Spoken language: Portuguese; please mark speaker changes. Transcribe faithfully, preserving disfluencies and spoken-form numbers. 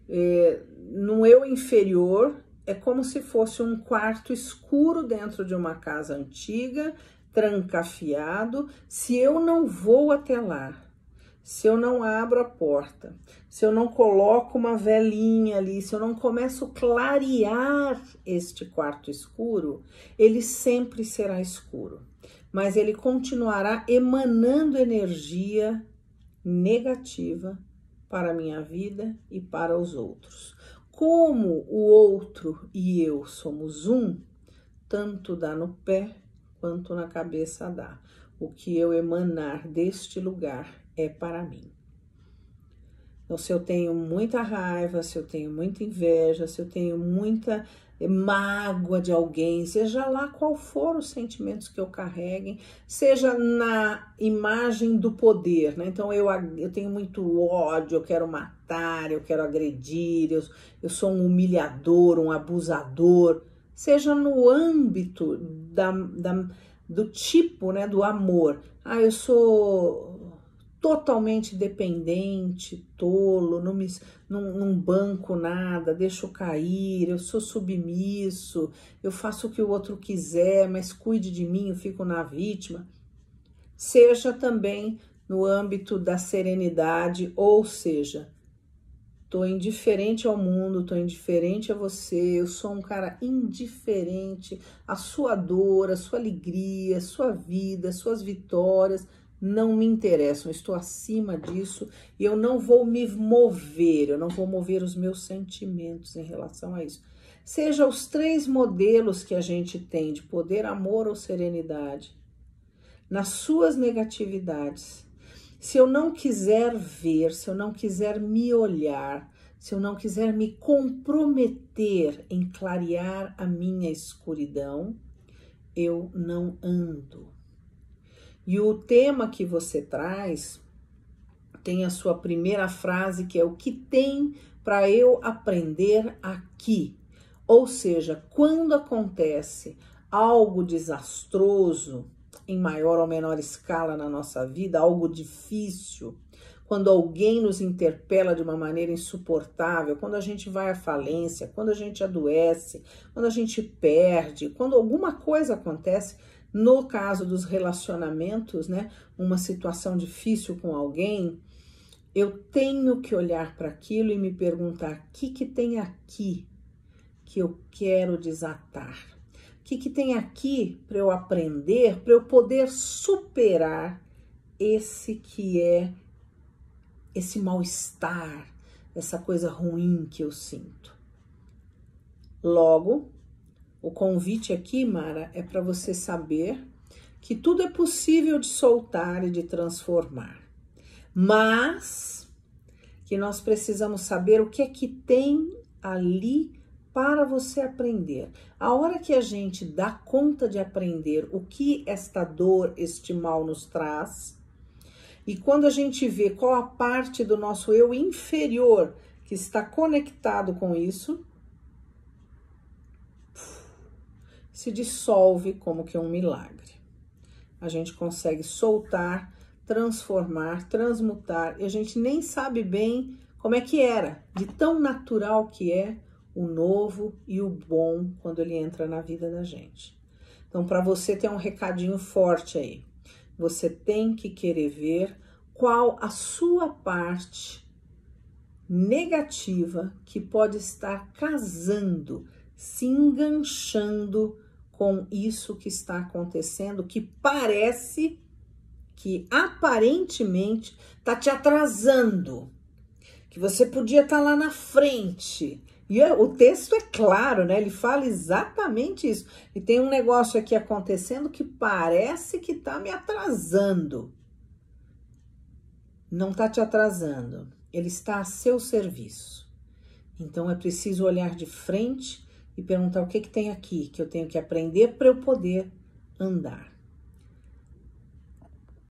Speaker 1: É, no eu inferior, é como se fosse um quarto escuro dentro de uma casa antiga, trancafiado. Se eu não vou até lá, se eu não abro a porta, se eu não coloco uma velinha ali, se eu não começo a clarear este quarto escuro, ele sempre será escuro, mas ele continuará emanando energia negativa para a minha vida e para os outros. Como o outro e eu somos um, tanto dá no pé quanto na cabeça dá. O que eu emanar deste lugar é para mim. Então, se eu tenho muita raiva, se eu tenho muita inveja, se eu tenho muita mágoa de alguém, seja lá qual for os sentimentos que eu carreguem, seja na imagem do poder, né? Então, eu, eu tenho muito ódio, eu quero matar, eu quero agredir, eu, eu sou um humilhador, um abusador, seja no âmbito da, da, do tipo, né, do amor. Ah, eu sou totalmente dependente, tolo, não, me, não, não banco nada, deixo cair, eu sou submisso, eu faço o que o outro quiser, mas cuide de mim, eu fico na vítima. Seja também no âmbito da serenidade, ou seja, tô indiferente ao mundo, tô indiferente a você, eu sou um cara indiferente à sua dor, à sua alegria, à sua vida, às suas vitórias, não me interessam, estou acima disso e eu não vou me mover, eu não vou mover os meus sentimentos em relação a isso. Seja os três modelos que a gente tem de poder, amor ou serenidade, nas suas negatividades, se eu não quiser ver, se eu não quiser me olhar, se eu não quiser me comprometer em clarear a minha escuridão, eu não ando. E o tema que você traz tem a sua primeira frase, que é o que tem para eu aprender aqui. Ou seja, quando acontece algo desastroso, em maior ou menor escala na nossa vida, algo difícil, quando alguém nos interpela de uma maneira insuportável, quando a gente vai à falência, quando a gente adoece, quando a gente perde, quando alguma coisa acontece, no caso dos relacionamentos, né, uma situação difícil com alguém, eu tenho que olhar para aquilo e me perguntar: o que que tem aqui que eu quero desatar? O que que tem aqui para eu aprender, para eu poder superar esse que é esse mal-estar, essa coisa ruim que eu sinto? Logo, o convite aqui, Mara, é para você saber que tudo é possível de soltar e de transformar, mas que nós precisamos saber o que é que tem ali para você aprender. A hora que a gente dá conta de aprender o que esta dor, este mal nos traz, e quando a gente vê qual a parte do nosso eu inferior que está conectado com isso, se dissolve como que um milagre. A gente consegue soltar, transformar, transmutar, e a gente nem sabe bem como é que era, de tão natural que é o novo e o bom quando ele entra na vida da gente. Então, para você ter um recadinho forte aí, você tem que querer ver qual a sua parte negativa que pode estar casando, se enganchando com isso que está acontecendo, que parece, que aparentemente está te atrasando, que você podia estar lá na frente. E o texto é claro, né? Ele fala exatamente isso. E tem um negócio aqui acontecendo que parece que está me atrasando. Não está te atrasando, ele está a seu serviço. Então é preciso olhar de frente e perguntar: o que que tem aqui que eu tenho que aprender para eu poder andar.